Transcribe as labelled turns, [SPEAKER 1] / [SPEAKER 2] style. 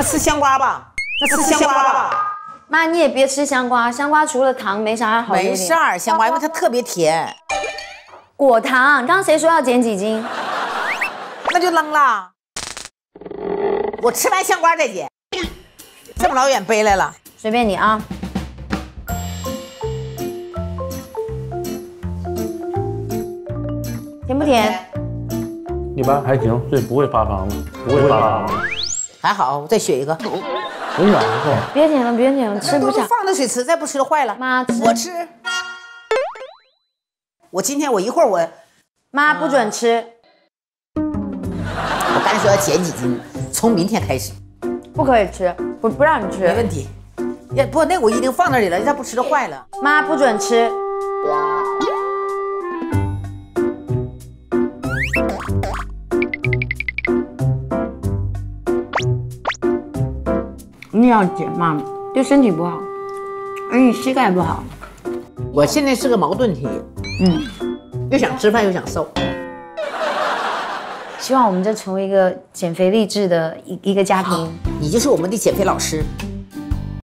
[SPEAKER 1] 吃香瓜吧，那吃香瓜吧。
[SPEAKER 2] 妈，你也别吃香瓜，香瓜除了糖没啥好。
[SPEAKER 1] 没事儿，香瓜因为它特别甜。
[SPEAKER 2] 果糖，刚刚谁说要减几斤？
[SPEAKER 1] 那就扔了。我吃完香瓜再减。这么老远背来了，
[SPEAKER 2] 随便你啊。甜不甜？
[SPEAKER 3] 一般还行，对，不会发糖的，不会发糖的。
[SPEAKER 1] 还好，我再选一个。
[SPEAKER 3] 很软和。
[SPEAKER 2] 别舔了，别舔了，吃不下。
[SPEAKER 1] 放着水吃，再不吃就坏了。
[SPEAKER 2] 妈，
[SPEAKER 1] 我吃。我今天一会儿我。
[SPEAKER 2] 妈不准吃。
[SPEAKER 1] 我刚才说要减几斤，从明天开始。
[SPEAKER 2] 不可以吃，不让你吃。
[SPEAKER 1] 没问题。不，那我一定放那里了，要不吃就坏了。
[SPEAKER 2] 妈不准吃。你要减嘛，对身体不好，而你膝盖不好。
[SPEAKER 1] 我现在是个矛盾体，又想吃饭又想瘦。
[SPEAKER 2] 希望我们这成为一个减肥励志的一个家庭。
[SPEAKER 1] 你就是我们的减肥老师。